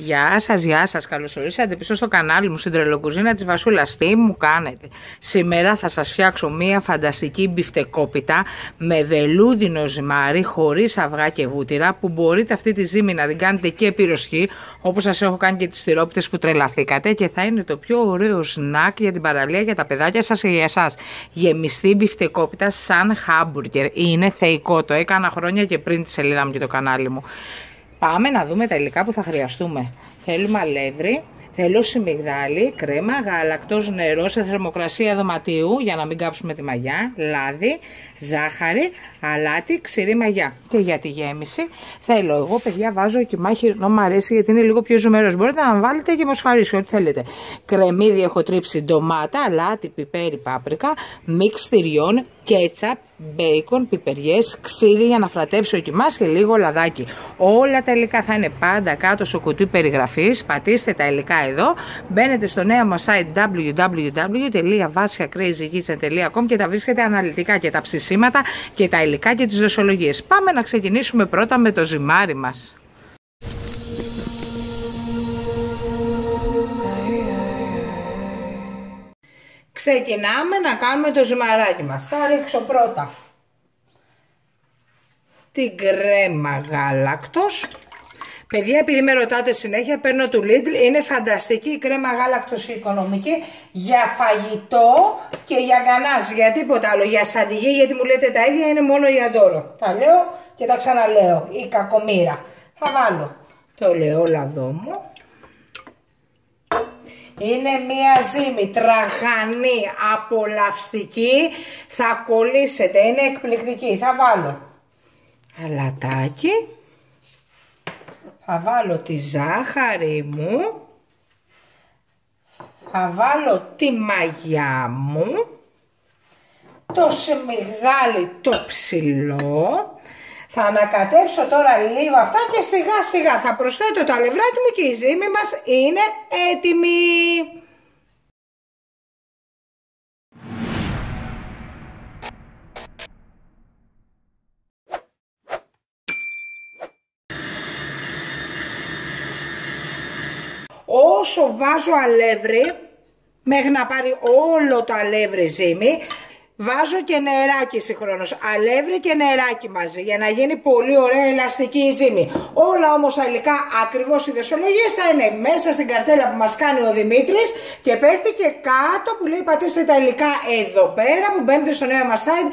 Γεια σας, καλώς ορίσατε πίσω στο κανάλι μου στην τρελοκουζίνα της Βασούλας. Τι μου κάνετε? Σήμερα θα σας φτιάξω μία φανταστική μπιφτεκόπιτα με βελούδινο ζυμάρι χωρίς αυγά και βούτυρα, που μπορείτε αυτή τη ζύμη να την κάνετε και πιροσκι, όπως σας έχω κάνει και τις τυρόπιτες που τρελαθήκατε, και θα είναι το πιο ωραίο σνακ για την παραλία, για τα παιδάκια σας και για εσάς. Γεμιστή μπιφτεκόπιτα σαν χάμπουργκερ. Είναι θεϊκό, το έκανα χρόνια και πριν τη σελίδα μου και το κανάλι μου. Πάμε να δούμε τα υλικά που θα χρειαστούμε. Θέλουμε αλεύρι, θέλω σιμιγδάλι, κρέμα, γάλακτος, νερό σε θερμοκρασία δωματίου για να μην κάψουμε τη μαγιά, λάδι, ζάχαρη, αλάτι, ξηρή μαγιά. Και για τη γέμιση θέλω, εγώ παιδιά βάζω κιμά χοιρινό, μου αρέσει γιατί είναι λίγο πιο ζουμερός. Μπορείτε να βάλετε και μοσχαρίσι, ό,τι θέλετε. Κρεμμύδι έχω τρίψει, ντομάτα, αλάτι, πιπέρι, πάπρικα, μίξ τυριών, κέτσαπ, μπέικον, πιπεριές, ξύδι για να φρατέψει ο κιμάς και λίγο λαδάκι. Όλα τα υλικά θα είναι πάντα κάτω στο κουτί περιγραφής. Πατήστε τα υλικά εδώ. Μπαίνετε στο νέο μας site www.vasya-crazykids.com και τα βρίσκετε αναλυτικά και τα ψησίματα και τα υλικά και τις δοσολογίες. Πάμε να ξεκινήσουμε πρώτα με το ζυμάρι μας. Ξεκινάμε να κάνουμε το ζυμαράκι μας. Θα ρίξω πρώτα την κρέμα γάλακτος. Παιδιά, επειδή με ρωτάτε συνέχεια, παίρνω του Lidl. Είναι φανταστική η κρέμα γάλακτος, οικονομική, για φαγητό και για γκανάζ, για τίποτα άλλο. Για Συνταγη, γιατί μου λέτε τα ίδια, είναι μόνο για δώρο. Τα λέω και τα ξαναλέω, η κακομοίρα. Θα βάλω το ελαιόλαδό μου. Είναι μία ζύμη τραγανή, απολαυστική, θα κολλήσετε, είναι εκπληκτική. Θα βάλω αλατάκι, θα βάλω τη ζάχαρη μου, θα βάλω τη μαγιά μου, το σιμιγδάλι το ψηλό. Θα ανακατέψω τώρα λίγο αυτά και σιγά σιγά θα προσθέτω το αλευράκι μου και η ζύμη μας είναι έτοιμη. Όσο βάζω αλεύρι, μέχρι να πάρει όλο το αλεύρι ζύμη, βάζω και νεράκι συγχρόνως, αλεύρι και νεράκι μαζί, για να γίνει πολύ ωραία ελαστική η ζύμη. Όλα όμως τα υλικά, ακριβώς οι δοσολογίες, θα είναι μέσα στην καρτέλα που μας κάνει ο Δημήτρης και πέφτει και κάτω που λέει πατήστε τα υλικά εδώ πέρα, που μπαίνετε στο νέο μας site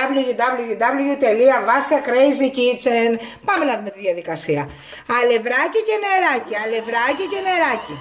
www.vasya-crazykids. Πάμε να δούμε τη διαδικασία. Αλευράκι και νεράκι, αλευράκι και νεράκι.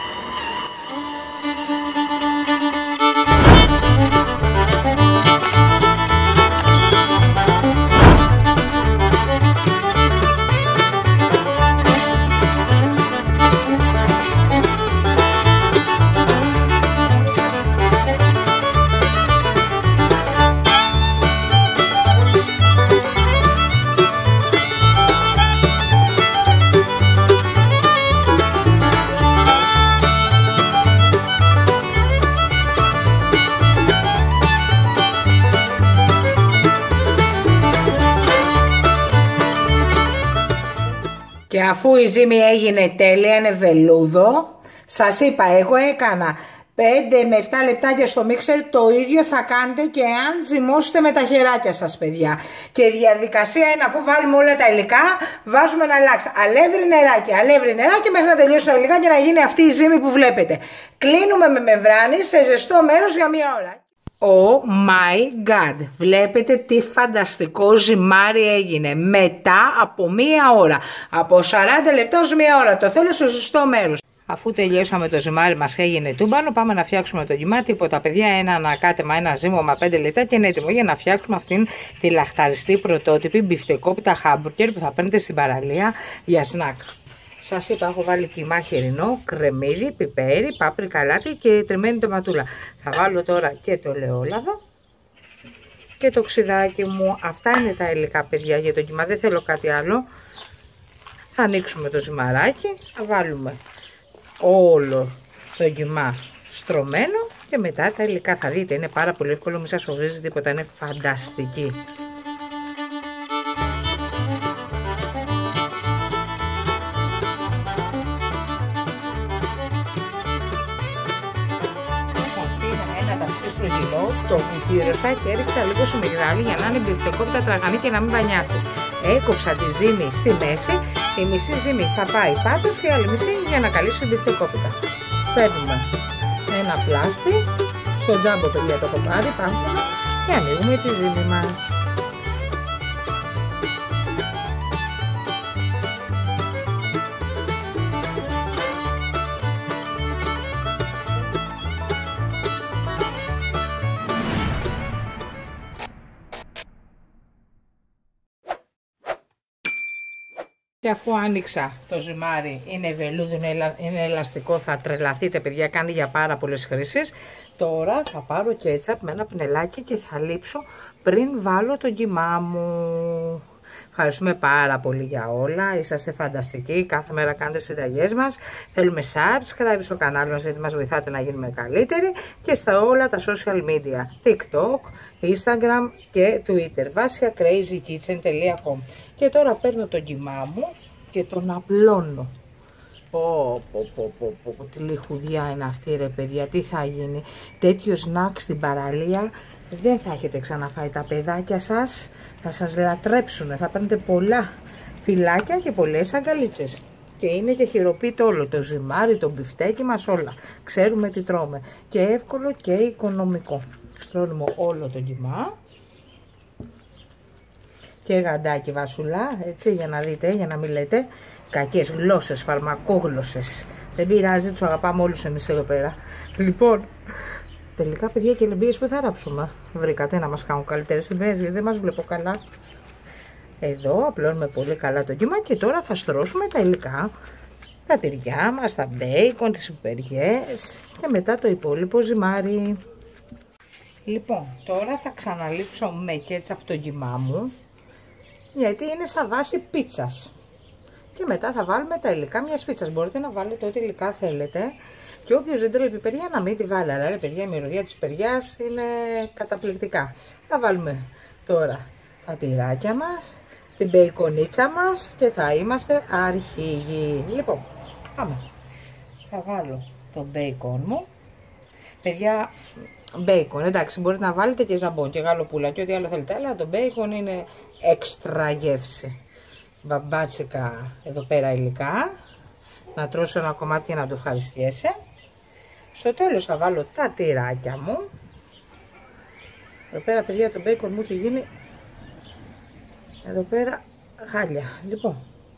Και αφού η ζύμη έγινε τέλεια, είναι βελούδο, σας είπα, εγώ έκανα 5 με 7 λεπτάκια στο μίξερ, το ίδιο θα κάνετε και αν ζυμώσετε με τα χεράκια σας, παιδιά. Και η διαδικασία είναι, αφού βάλουμε όλα τα υλικά, βάζουμε να αλλάξει αλεύρι νεράκι μέχρι να τελειώσουν τα υλικά και να γίνει αυτή η ζύμη που βλέπετε. Κλείνουμε με μεμβράνη σε ζεστό μέρος για 1 ώρα. Oh my god, βλέπετε τι φανταστικό ζυμάρι έγινε μετά από 1 ώρα, από 40 λεπτά ως 1 ώρα, το θέλω στο σωστό μέρος. Αφού τελειώσαμε το ζυμάρι μας έγινε τούμπανο, πάμε να φτιάξουμε το κιμά. Τίποτα παιδιά, ένα ανακάτεμα, ένα ζύμωμα 5 λεπτά και είναι έτοιμο για να φτιάξουμε αυτήν τη λαχταριστή πρωτότυπη μπιφτεκόπιτα χάμπουργκερ που θα παίρνετε στην παραλία για σνακ. Σας είπα, έχω βάλει κιμά χοιρινό, κρεμμύδι, πιπέρι, πάπρικα, αλάτι και τριμμένη ντοματούλα. Θα βάλω τώρα και το ελαιόλαδο και το ξυδάκι μου. Αυτά είναι τα υλικά παιδιά για το κιμά, δεν θέλω κάτι άλλο. Θα ανοίξουμε το ζυμαράκι, θα βάλουμε όλο το κιμά στρωμένο και μετά τα υλικά. Θα δείτε, είναι πάρα πολύ εύκολο, μην σας φοβίζει τίποτα, είναι φανταστική. στη στρογγυλό, το κουτήρωσα και έριξα λίγο σμιγδάλι για να είναι μπιφτεκόπιτα τραγανή και να μην βανιάσει. Έκοψα τη ζύμη στη μέση, η μισή ζύμη θα πάει πάτος και η άλλη μισή για να καλύψει την μπιφτεκόπιτα. Παίρνουμε ένα πλάστη, στο τζάμπο παιδιά το έχω πάρει, πάμφωνο, και ανοίγουμε τη ζύμη μας. Και αφού άνοιξα το ζυμάρι, είναι βελούδι, είναι ελαστικό, θα τρελαθείτε παιδιά, κάνει για πάρα πολλές χρήσεις. Τώρα θα πάρω κέτσαπ με ένα πινελάκι και θα λείψω πριν βάλω το κιμά μου. Ευχαριστούμε πάρα πολύ για όλα, είσαστε φανταστικοί, κάθε μέρα κάνετε συνταγές μας. Θέλουμε subscribe στο κανάλι μας γιατί μας βοηθάτε να γίνουμε καλύτεροι και στα όλα τα social media, TikTok, Instagram και Twitter, βασια crazykitchen.com. Και τώρα παίρνω τον κιμά μου και τον απλώνω. Τι λιχουδιά είναι αυτή ρε παιδιά, τι θα γίνει, τέτοιο σνακ στην παραλία δεν θα έχετε ξαναφάει, τα παιδάκια σας θα σας λατρέψουν, θα παίρνετε πολλά φυλάκια και πολλές αγκαλίτσες. Και είναι και χειροποίητο όλο το ζυμάρι, το μπιφτέκι μας, όλα ξέρουμε τι τρώμε και εύκολο και οικονομικό. Στρώνουμε όλο το κιμά και γαντάκι Βασουλά, έτσι, για να δείτε, για να μην λέτε κακές γλώσσες, φαρμακόγλωσσες. Δεν πειράζει, τους αγαπάμε όλους εμείς εδώ πέρα. Λοιπόν, τελικά παιδιά και λεμπίες που θα ράψουμε. Βρήκατε να μας κάνουν καλύτερες στιγμές, γιατί δεν μας βλέπω καλά. Εδώ απλώνουμε πολύ καλά το κύμα και τώρα θα στρώσουμε τα υλικά. Τα τυριά μας, τα μπέικον, τις πιπεριές και μετά το υπόλοιπο ζυμάρι. Λοιπόν, τώρα θα ξαναλείψω με κέτσαπ το κιμά μου, γιατί είναι σαν βάση πίτσας. Και μετά θα βάλουμε τα υλικά μιας πίτσας. Μπορείτε να βάλετε ό,τι υλικά θέλετε. Και όποιος δεν τρώει πιπεριά να μην τη βάλει. Αλλά ρε παιδιά, η μυρωδιά της πιπεριάς είναι καταπληκτικά. Θα βάλουμε τώρα τα τυράκια μας, την μπέικονίτσα μας και θα είμαστε αρχηγοί. Λοιπόν, πάμε. Θα βάλω το μπέικον μου. Παιδιά, μπέικον, εντάξει, μπορείτε να βάλετε και ζαμπόν και γαλοπούλα και ό,τι άλλο θέλετε. Αλλά το μπέικον είναι έξτρα γεύση. Μπαμπάτσικα εδώ πέρα υλικά, να τρώσω ένα κομμάτι για να το ευχαριστιέσαι. Στο τέλος θα βάλω τα τυράκια μου. Εδώ πέρα παιδιά το μπέικον μου έχει γίνει εδώ πέρα χάλια. Λοιπόν,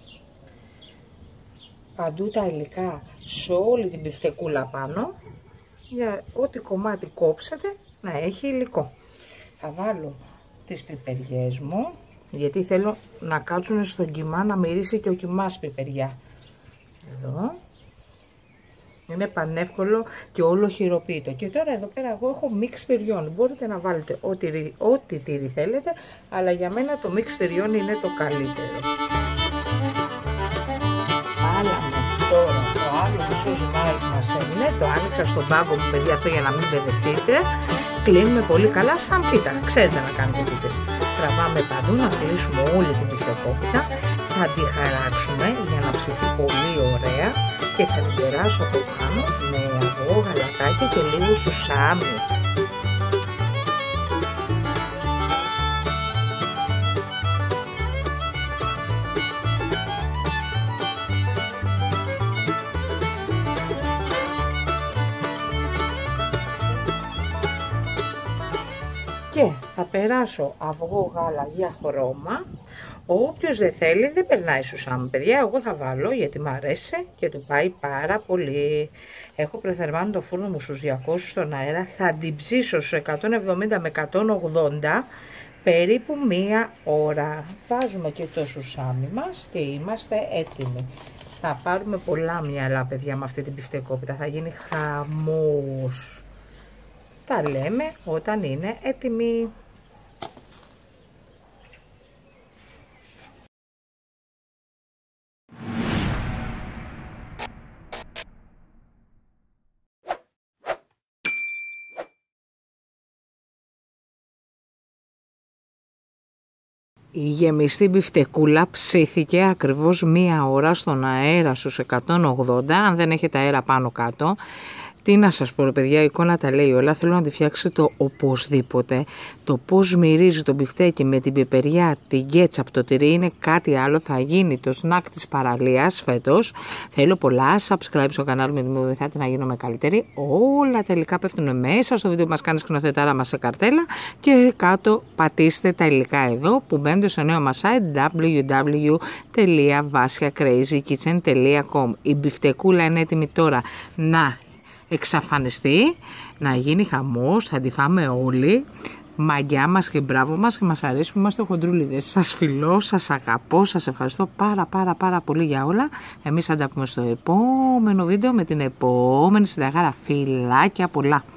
παντού τα υλικά σε όλη την μπιφτεκούλα πάνω, για ό,τι κομμάτι κόψετε να έχει υλικό. Θα βάλω τις πιπεριές μου, γιατί θέλω να κάτσουν στον κιμά, να μυρίσει και ο κιμάς πιπεριά. Εδώ. Είναι πανεύκολο και όλο χειροποίητο. Και τώρα εδώ πέρα εγώ έχω μίξ τυριών. Μπορείτε να βάλετε ό,τι τύρι θέλετε, αλλά για μένα το μίξ τυριών είναι το καλύτερο. Βάλαμε τώρα το άλλο μισό ζυμάρι που μας έμεινε. Το άνοιξα στον πάγκο μου παιδιά αυτό για να μην μπερδευτείτε. Κλείνουμε πολύ καλά σαν πίτα. Ξέρετε να κάνετε πίτες. Τραβάμε παντού να κλείσουμε όλη την μπιφτεκόπιτα. Θα τη χαράξουμε για να ψηθεί πολύ ωραία και θα την περάσω από πάνω με αυγό, γαλατάκι και λίγο σουσάμι. Και θα περάσω αυγό γάλα για χρώμα. Όποιος δεν θέλει δεν περνάει σουσάμι παιδιά, εγώ θα βάλω γιατί μου αρέσει και του πάει πάρα πολύ. Έχω πρεθερμάνει το φούρνο μου στους 200 στον αέρα, θα την ψήσω στους 170 με 180 περίπου μία ώρα. Βάζουμε και το σουσάμι μας και είμαστε έτοιμοι. Θα πάρουμε πολλά μυαλά παιδιά με αυτή την μπιφτεκόπιτα, θα γίνει χαμός. Τα λέμε όταν είναι έτοιμοι. Η γεμιστή μπιφτεκούλα ψήθηκε ακριβώς μία ώρα στον αέρα στους 180, αν δεν έχετε αέρα πάνω κάτω. Τι να σας πω ρε παιδιά, η εικόνα τα λέει όλα. Θέλω να τη φτιάξετε οπωσδήποτε. Το πώς μυρίζει το μπιφτέκι με την πιπεριά, την κέτσαπ, το τυρί είναι κάτι άλλο. Θα γίνει το σνακ της παραλίας φέτος. Θέλω πολλά subscribe στο κανάλι μου, με βοηθάτε να γίνομαι καλύτερη. Όλα τελικά πέφτουν μέσα στο βίντεο που μας κάνει σκηνοθετάρα μας σε καρτέλα. Και κάτω πατήστε τα υλικά εδώ που μπαίνετε στο νέο μας site www.vasya-crazykitchen.com. Η μπιφτεκούλα είναι έτοιμη τώρα να εξαφανιστεί, να γίνει χαμός, θα τη φάμε όλοι. Μαγιά μας και μπράβο μας και μας αρέσει που είμαστε χοντρούλιδες. Σας φιλώ, σας αγαπώ, σας ευχαριστώ πάρα πολύ για όλα. Εμείς θα τα πούμε στο επόμενο βίντεο με την επόμενη συνταγάρα. Φιλάκια πολλά.